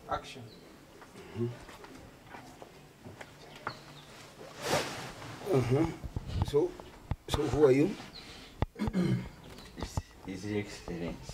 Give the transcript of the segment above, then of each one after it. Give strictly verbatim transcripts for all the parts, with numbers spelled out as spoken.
Action. Mm-hmm. Uh-huh. So, so who are you? His Excellency.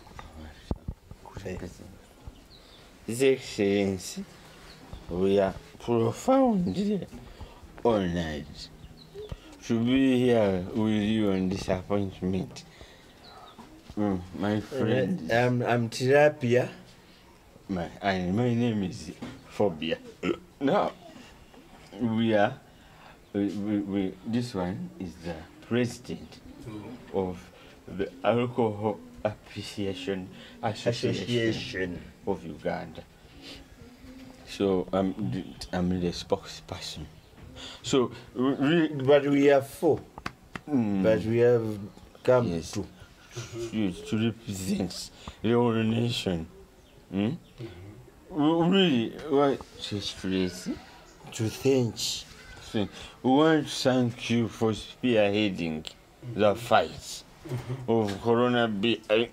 His Excellency, we are profoundly honored to be here with you on this appointment. Mm, my friend. I'm, I'm Tilapia. My, and my name is Phobia. Now, we are, we, we, we, this one is the president of the Alcohol Appreciation Association, Association of Uganda. So I'm the, I'm the spokesperson. So, we, but we are four. Mm, but we have come yes, to to, to represent the whole nation. Hmm? Mm-hmm. Really, what Tracy? To thank. We want to thank you for spearheading mm-hmm. the fight mm-hmm. of coronavirus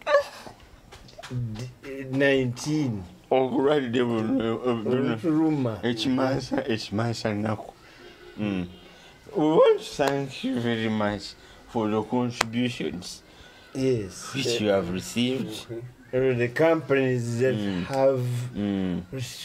nineteen. Already they will know. It's Mansa, it's Mansa Naku. We want to thank you very much for the contributions. Yes. Which the, you have received. Okay. The companies that mm. have mm.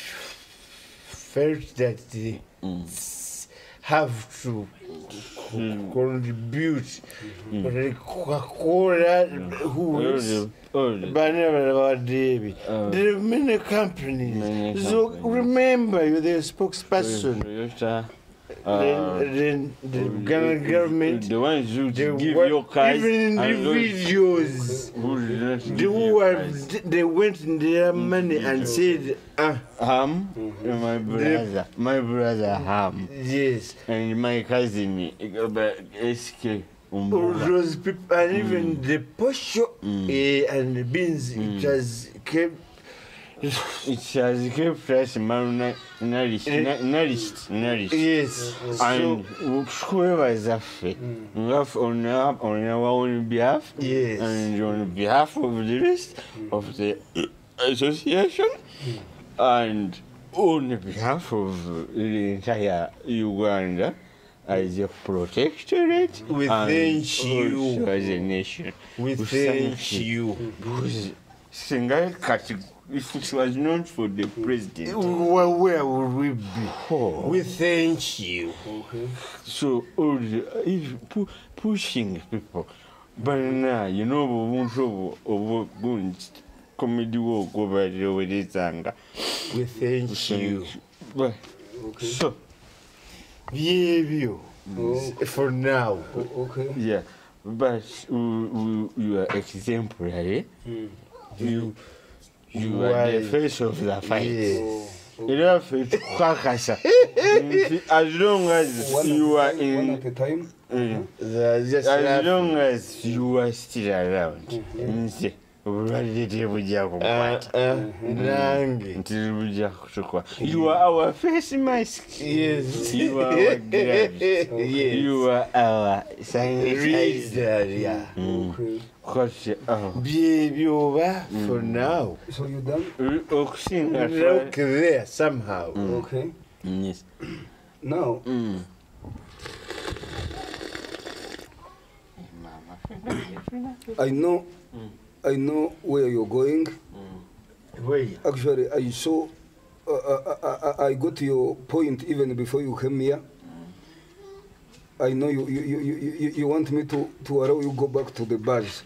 felt that they mm. have to mm. contribute. Mm. Coca-Cola, who is Banana David. There are many companies. Many so companies. Remember, you're the spokesperson. Uh, then the Ghana government, the ones who give your cards, even individuals, who, who have, they went in their money and said, ah, Ham, mm-hmm. my brother, the, my brother Ham, yes, and my cousin, S K. All those people, and even mm. the posho mm. eh, and the beans, mm. it has kept. It has kept us nourished, nourished, nourished. Yes. And whoever is afraid, we have on our, on our own behalf, yes, and on behalf of the rest of the association, and on behalf of the entire Uganda as a protectorate, we thank you as a nation. We thank you. Because if it was not for the president, well, where would we be? Oh. We thank you. Okay. So, all the, if pu pushing people, but now you know, we won't comedy work over there with this anger. We thank you. But okay. So, yeah, oh. for now. Oh, okay. Yeah, but we, we, you are exemplary. Mm. You. You Why? Are the face of the fight. Yes. Oh, you have to kakasa. As long as one you are time, in, one at a time. Mm, uh, just as laughing. long as you are still around, mm-hmm. You are our face mask. Yes. You are our gloves. Yes. You are our sanitizer. Yeah. Mm. Okay. Oh. Baby over mm. for now. So you done? Look there somehow. Mm. Okay. Yes. Now. Mm. I know. Mm. I know where you're going. Mm. Where? Actually, I saw. Uh, uh, I, I got your point even before you came here. Mm. I know you you, you, you, you want me to, to allow you go back to the bars.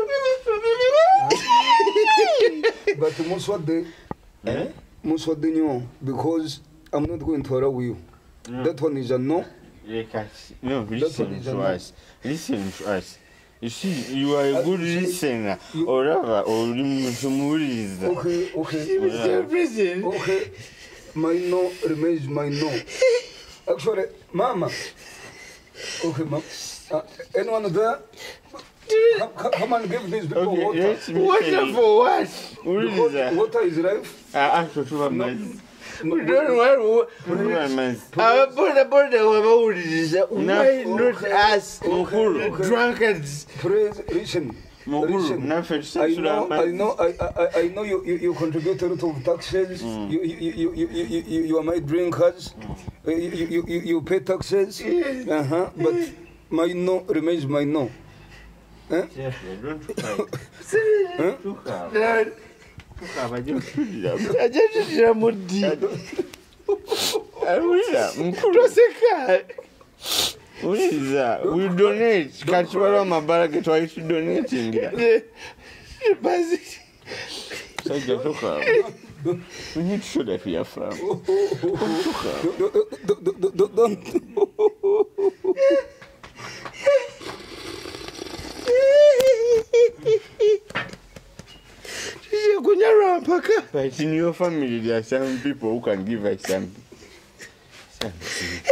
But Muswade, eh? Muswade, no, because I'm not going to allow you. No. That one is a no. No, listen to us. No. Listen to us. You see, you are a good uh, listener, you, or rather, or you okay, okay. Okay. Okay. My no remains my no. Actually, Mama. Okay, Mom. Uh, anyone there? Come, come and give these people okay, water. Yes, water for what? Because water is life. I asked for no. We don't want to. Our border border why not us drunkards? Praise, listen. Mukuru, naffe I tusasula know, I amazzi. know, I, I, I know you, you, you contribute a lot of taxes. Mm. You, you, you, you, you, you, you are my drinkers. Uh, You, you, you, you pay taxes. Uh-huh. But my no remains my no. Eh? Seriously, don't cry. Huh? Tukaba. Tukaba, just tulira. ajatutira mu ddi Awulira, mukulu. toseka Uliriza, we donate. Kati waliwo amabala ge twali tudonatingira. bazi Sajja tukaba. We need to show that we are from. Don't, don't, don't. kunyarwa mpaka But in your family, there are some people who can give us something. Something.